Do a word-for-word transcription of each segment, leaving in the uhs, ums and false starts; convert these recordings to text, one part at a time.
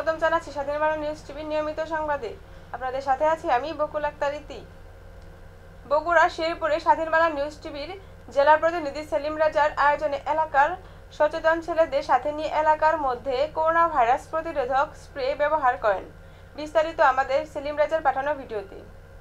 স্বাগতম জানাচ্ছি স্বাধীন বাংলা নিউজ টিভির নিয়মিত সংবাদে। আপনাদের সাথে আছি আমি বকুল আক্তার ইতি। বগুড়া শেরপুরে স্বাধীন বাংলা নিউজ টিভির জেলা প্রতিনিধি সেলিম রাজার আয়োজনে এলাকার সচেতন ছেলেদের সাথে নিয়ে এলাকার মধ্যে করোনা ভাইরাস প্রতিরোধক স্প্রে ব্যবহার করেন। বিস্তারিত আমাদের সেলিম রাজার পাঠানো ভিডিওতে।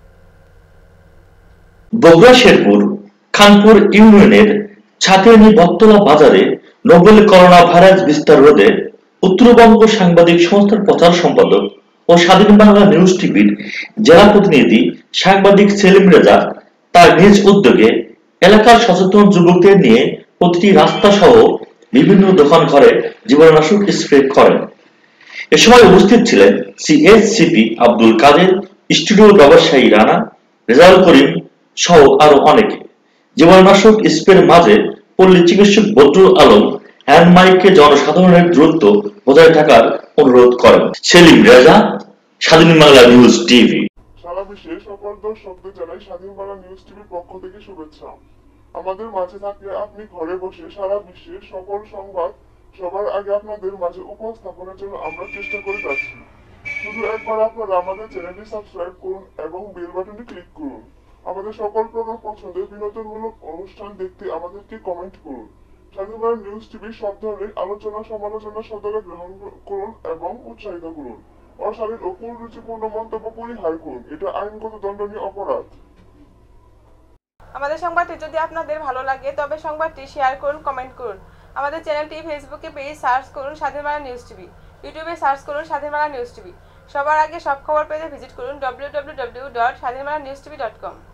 বগুড়া শেরপুর খানপুর ইউনিয়নের ছাতিয়ানি বটতলা বাজারে নোবেল করোনা ভাইরাস বিস্তার রোধে উত্তরবঙ্গ সাংবাদিক সংস্থার প্রচার সম্পাদক ও স্বাধীন বাংলা নিউজ টিভির জেলা প্রতিনিধি সাংবাদিক সেলিম রেজা তার নিজ উদ্যোগে এলাকার সচেতন যুবকদের নিয়ে প্রতিটি রাস্তা সহ বিভিন্ন দোকান ঘরে জীবাণুনাশক স্প্রে করেন। এ সময় উপস্থিত ছিলেন সিএসসিপি আব্দুল কাদের, স্টুডিও ব্যবসায়ী রানা, রেজাউল করিম সহ আরো অনেকে। জীবাণুনাশক স্প্রের মাঝে পল্লী চিকিৎসক বদরুল আলম হ্যান্ড মাইকে জনসাধারণের দূরত্ব বজায় থাকার অনুরোধ করেন। সেলিম রেজা, স্বাধীন বাংলা নিউজ টিভি। সারা বিশ্বের সকল দর্শকদের জানাই স্বাধীন বাংলা নিউজ টিভির পক্ষ থেকে শুভেচ্ছা। আমাদের মাঝে থাকলে আপনি ঘরে বসে সারা বিশ্বের সকল সংবাদ সবার আগে আপনাদের মাঝে উপস্থাপনের জন্য আমরা চেষ্টা করে যাচ্ছি। শুধু একবার আপনারা আমাদের চ্যানেলটি সাবস্ক্রাইব করুন এবং বেল বাটনটি ক্লিক করুন। আমাদের সকল প্রকার পছন্দের বিনোদনমূলক অনুষ্ঠান দেখতে আমাদেরকে কমেন্ট করুন। স্বাধীন বাংলা নিউজ টিভির সব ধরনের আলোচনা সমালোচনা সদরে গ্রহণ করুন এবং উৎসাহিত করুন। অশালীন ও কুরুচিপূর্ণ মন্তব্য পরিহার করুন, এটা আইনগত দণ্ডনীয় অপরাধ। আমাদের সংবাদটি যদি আপনাদের ভালো লাগে তবে সংবাদটি শেয়ার করুন, কমেন্ট করুন। আমাদের চ্যানেলটি ফেসবুকে পেজ সার্চ করুন স্বাধীন বাংলা নিউজ টিভি, ইউটিউবে সার্চ করুন স্বাধীন বাংলা নিউজ টিভি। সবার আগে সব খবর পেতে ভিজিট করুন W W W dot Swadhin Bangla news TV dot কম।